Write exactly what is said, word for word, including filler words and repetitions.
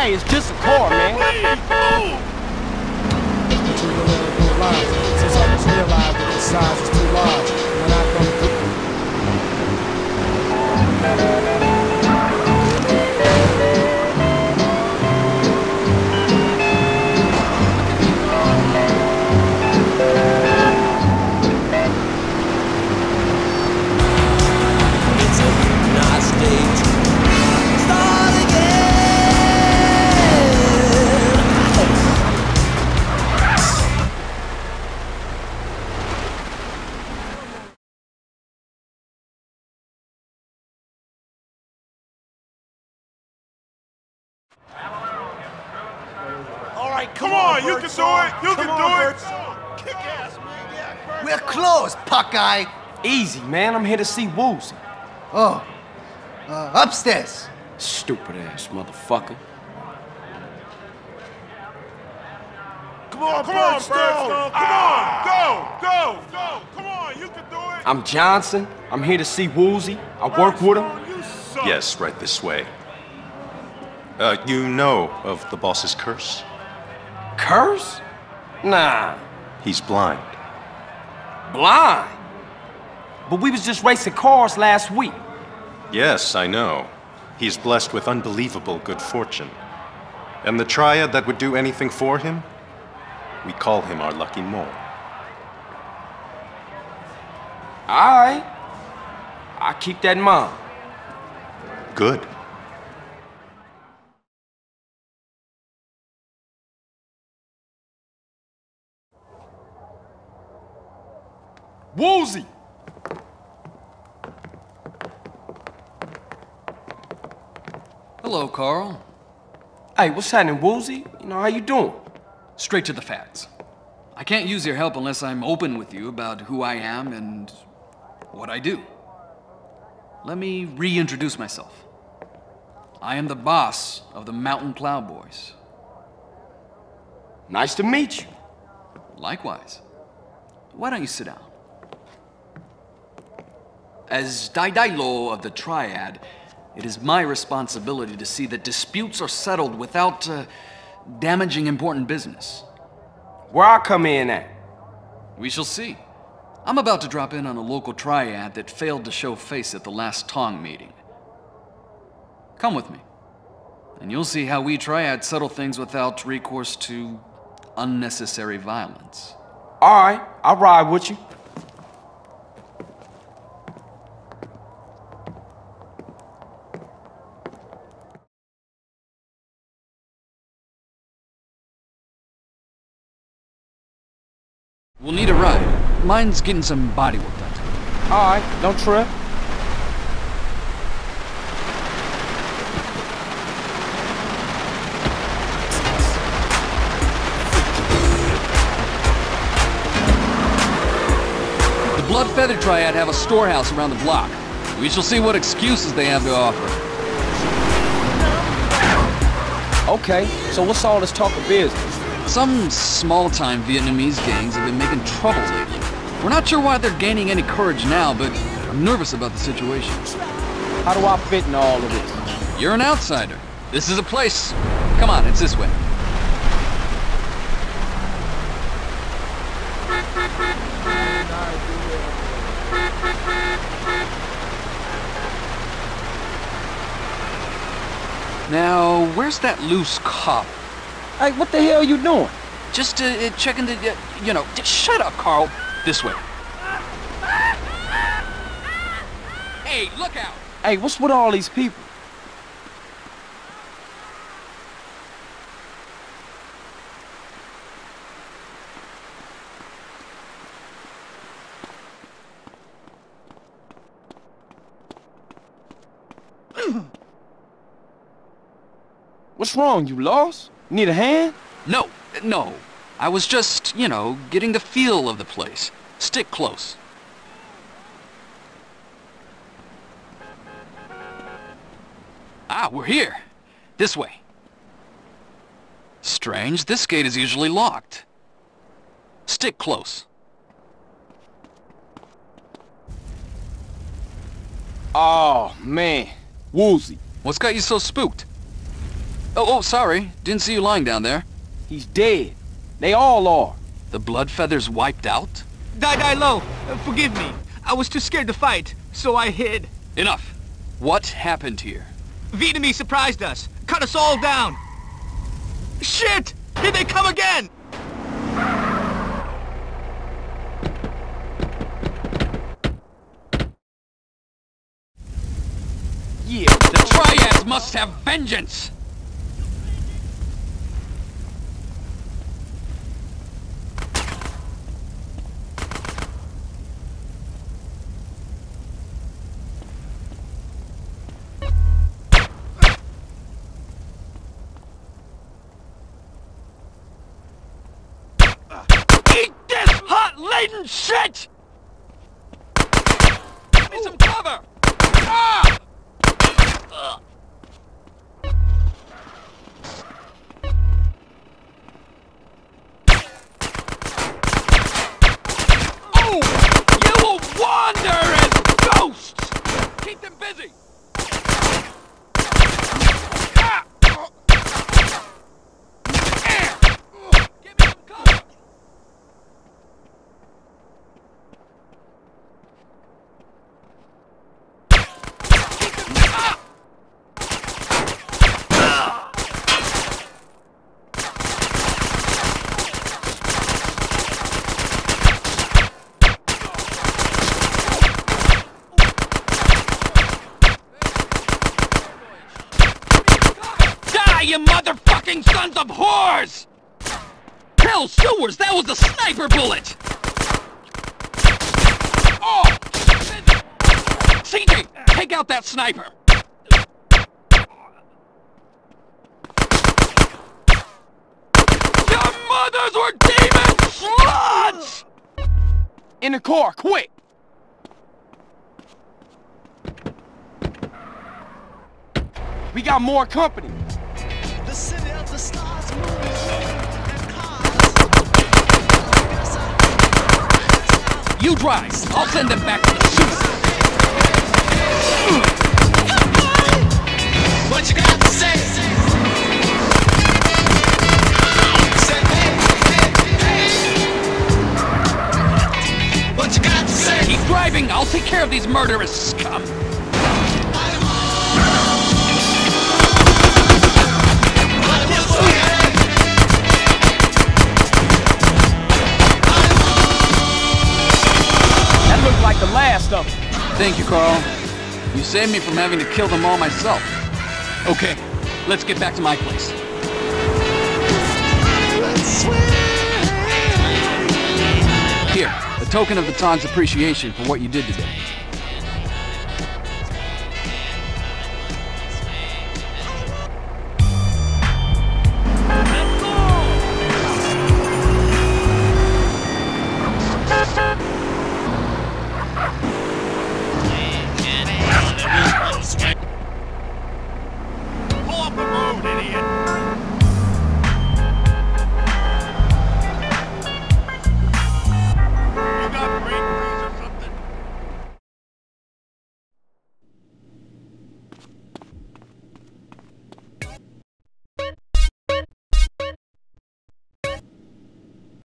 Hey, it's just a car, man. Please, move! Between the little lines, since I just realized that the size is too large. When I come through. It's a nice day to start again. All right, come, come on, on, you can do it. You come can on, do it. Kick ass, man. Yeah, We're closed, Puckeye. Easy, man. I'm here to see Woozie. Oh, uh, upstairs. Stupid ass motherfucker. Come on, come on, Birdstone. Come on, go, go, go. Come on, you can do it. I'm Johnson. I'm here to see Woozie. I work with him. Yes, right this way. Uh, you know of the boss's curse? Curse? Nah. He's blind. Blind? But we was just racing cars last week. Yes, I know. He's blessed with unbelievable good fortune. And the triad that would do anything for him? We call him our lucky mole. All right. I'll keep that in mind. Good. Woozie! Hello, Carl. Hey, what's happening, Woozie? You know, how you doing? Straight to the facts. I can't use your help unless I'm open with you about who I am and what I do. Let me reintroduce myself. I am the boss of the Mountain Cloud Boys. Nice to meet you. Likewise. Why don't you sit down? As Daidailo of the Triad, it is my responsibility to see that disputes are settled without uh, damaging important business. Where I come in at? We shall see. I'm about to drop in on a local Triad that failed to show face at the last Tong meeting. Come with me, and you'll see how we Triad settle things without recourse to unnecessary violence. All right, I'll ride with you. We'll need a ride. Mine's getting some body work done. All right, don't trip. The Blood Feather Triad have a storehouse around the block. We shall see what excuses they have to offer. Okay, so what's all this talk of business? Some small-time Vietnamese gangs have been making trouble lately. We're not sure why they're gaining any courage now, but I'm nervous about the situation. How do I fit in all of this? You're an outsider. This is a place. Come on, it's this way. Now, where's that loose cop? Hey, what the hell are you doing? Just uh, uh, checking the, uh, you know, just shut up, Carl. This way. Hey, look out! Hey, what's with all these people? What's wrong? You lost? Need a hand? No, no. I was just, you know, getting the feel of the place. Stick close. Ah, we're here. This way. Strange, this gate is usually locked. Stick close. Oh, man. Woozie. What's got you so spooked? Oh, oh, sorry. Didn't see you lying down there. He's dead. They all are. The blood feathers wiped out? Dai Dai Lo, uh, forgive me. I was too scared to fight, so I hid. Enough. What happened here? Vietnamese surprised us, cut us all down. Shit! Here they come again! Yeah, the Triads must have vengeance! Eat this hot-laden shit! Give me some cover! Ah! Oh! You will wander as ghosts! Keep them busy! Ah! Give me some cover! You motherfucking sons of whores! Hell, sewers, that was a sniper bullet! Oh! C J, take out that sniper! Your mothers were demon sluts! In the car, quick! We got more company. The city of the stars You drive. I'll send them back to the chute. What you got to say? Say hey, hey, hey. What you got to say? Keep driving. I'll take care of these murderous scum. Like the last of them. Thank you, Carl. You saved me from having to kill them all myself. Okay, let's get back to my place. Here, a token of the Tong's appreciation for what you did today.